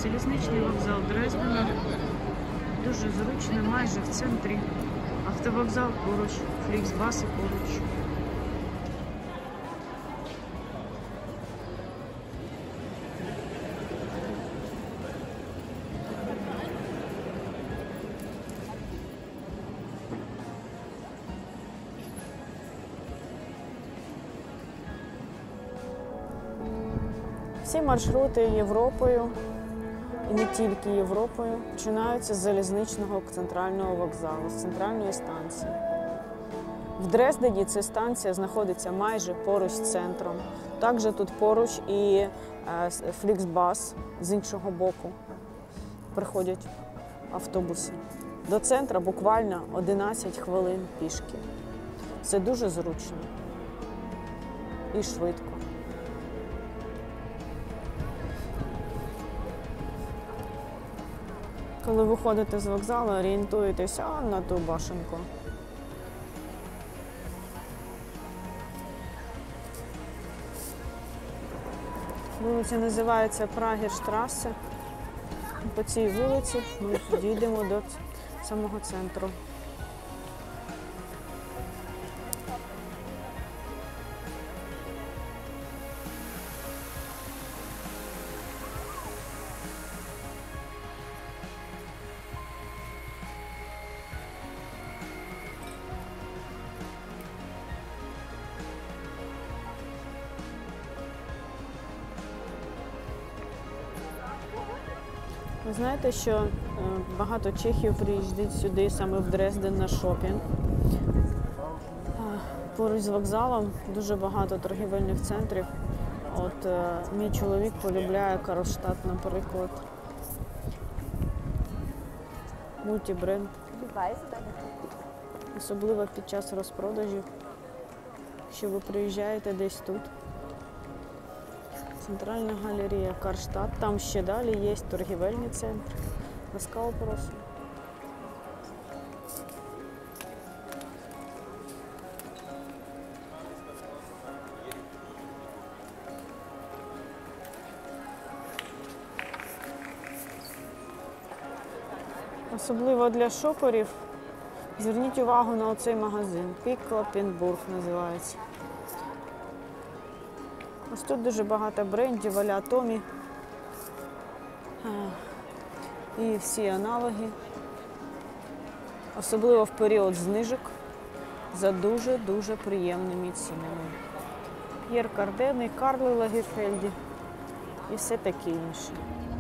Залізничний вокзал Дрездена. Дуже зручно, майже в центрі. Автовокзал поруч, фліксбаси поруч. Всі маршрути Європою, і не тільки Європою, починаються з залізничного центрального вокзалу, з центральної станції. В Дрездені ця станція знаходиться майже поруч з центром. Також тут поруч і фліксбас з іншого боку. Приходять автобуси. До центру буквально 11 хвилин пішки. Це дуже зручно і швидко. Коли виходите з вокзалу, орієнтуєтеся на ту башенку. Вулиця називається Прагерштрасе. По цій вулиці ми дійдемо до самого центру. Ви знаєте, що багато чехів приїздять сюди, саме в Дрезден, на шопінг. Поруч з вокзалом дуже багато торгівельних центрів. От мій чоловік полюбляє Карлштадт, наприклад. Мультібренд. Особливо під час розпродажів, якщо ви приїжджаєте десь тут. Центральна галерея Карштадт. Там ще далі є торгівельні центри. Ласкаво прошу. Особливо для шоперів зверніть увагу на оцей магазин. Піклапенбург називається. Ось тут дуже багато брендів, а-ля Томі і всі аналоги, особливо в період знижок, за дуже-дуже приємними цінами. П'єр Карден, Карл Лагерфельд і все таке інше.